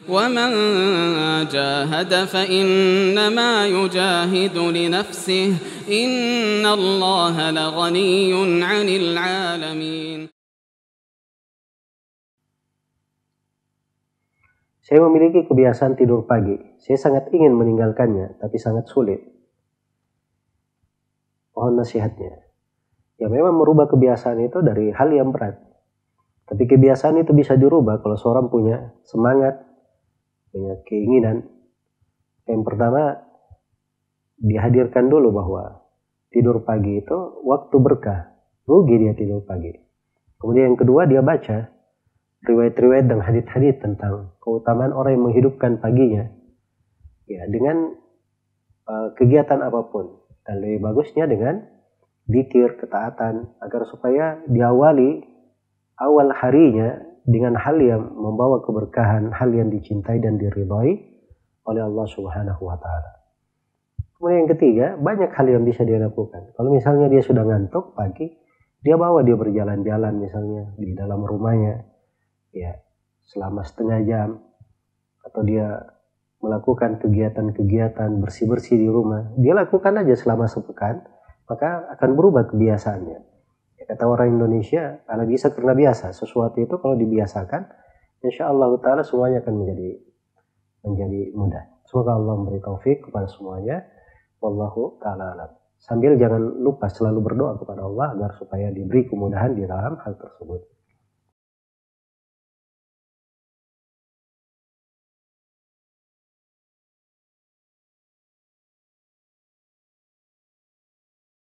ومن جاهد فإنما يجاهد لنفسه إن الله لغني عن العالمين. Saya memiliki kebiasaan tidur pagi. Saya sangat ingin meninggalkannya, tapi sangat sulit. Mohon nasihatnya. Ya memang merubah kebiasaan itu dari hal yang berat. Tapi kebiasaan itu bisa dirubah kalau seorang punya semangat, punya keinginan. Yang pertama, dihadirkan dulu bahwa tidur pagi itu waktu berkah. Rugi dia tidur pagi. Kemudian yang kedua, dia baca riwayat-riwayat dan hadits-hadits tentang keutamaan orang yang menghidupkan paginya ya dengan kegiatan apapun, dan lebih bagusnya dengan dzikir, ketaatan, agar supaya diawali awal harinya dengan hal yang membawa keberkahan, hal yang dicintai dan diridhai oleh Allah Subhanahu wa taala. Kemudian yang ketiga, banyak hal yang bisa dia lakukan. Kalau misalnya dia sudah ngantuk pagi, dia bawa dia berjalan-jalan misalnya di dalam rumahnya ya selama setengah jam, atau dia melakukan kegiatan-kegiatan bersih-bersih di rumah, dia lakukan aja selama sepekan, maka akan berubah kebiasaannya. Ya, kata orang Indonesia, ala bisa karena biasa. Sesuatu itu kalau dibiasakan, insya Allah Ta'ala semuanya akan menjadi mudah. Semoga Allah memberi taufik kepada semuanya. Wallahu ta'ala alam. Sambil jangan lupa selalu berdoa kepada Allah agar supaya diberi kemudahan di dalam hal tersebut.